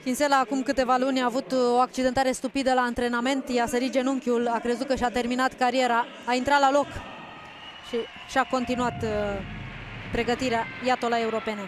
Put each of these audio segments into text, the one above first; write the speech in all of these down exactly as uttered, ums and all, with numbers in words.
Kinsella acum câteva luni a avut o accidentare stupidă la antrenament, i-a sărit genunchiul, a crezut că și-a terminat cariera, a intrat la loc și și-a continuat uh, pregătirea, iată la europene.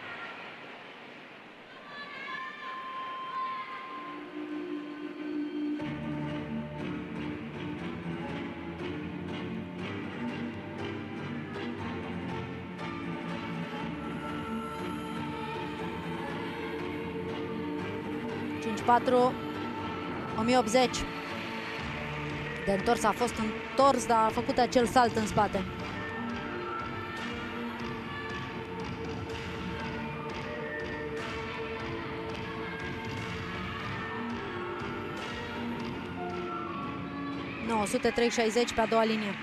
cinci patru, o mie optzeci. De întors a fost întors, dar a făcut acel salt în spate. nouă sute trei șaizeci pe a doua linie.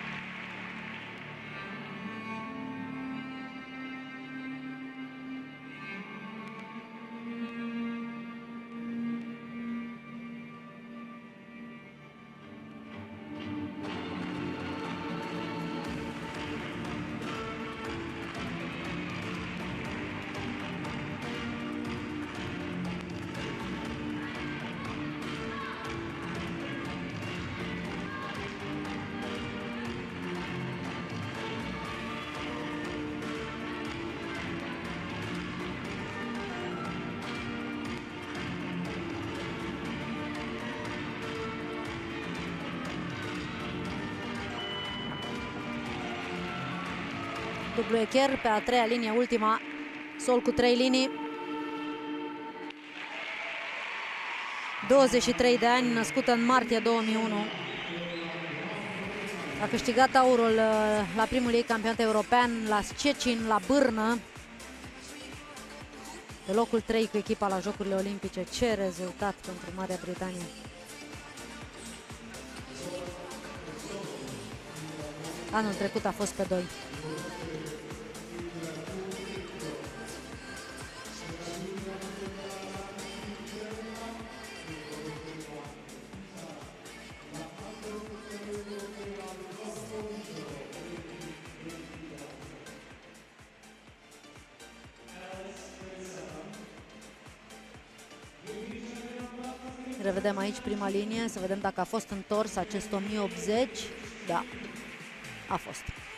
Dublu echer pe a treia linie, ultima, sol cu trei linii. douăzeci și trei de ani, născută în martie două mii unu. A câștigat aurul la primul ei campionat european, la Szczecin, la Brno. Pe locul trei cu echipa la Jocurile Olimpice. Ce rezultat pentru Marea Britanie! Anul trecut a fost pe doi. Revedem aici prima linie, să vedem dacă a fost întors acest o mie optzeci. Da, a fost.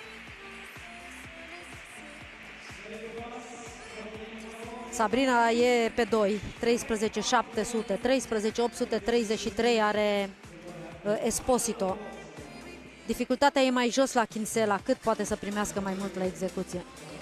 Sabrina e pe doi, treisprezece șapte sute, treisprezece opt sute treizeci și trei are uh, Esposito. Dificultatea e mai jos la Kinsella, cât poate să primească mai mult la execuție.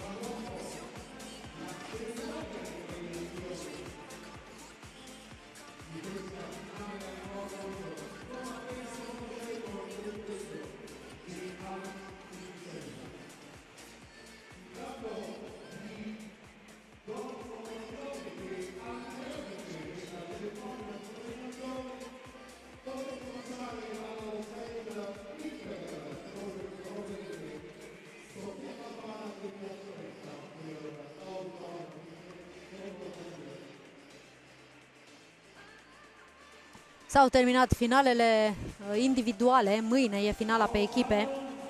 S-au terminat finalele individuale, mâine e finala pe echipe.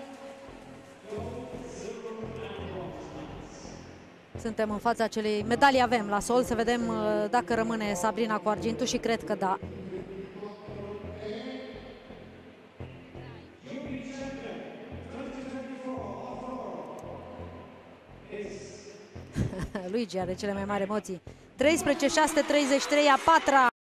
Suntem în fața acelei medalii, avem la sol, să vedem dacă rămâne Sabrina cu argintul și cred că da. Luigi are cele mai mari emoții. treisprezece șase treizeci și trei, a patra.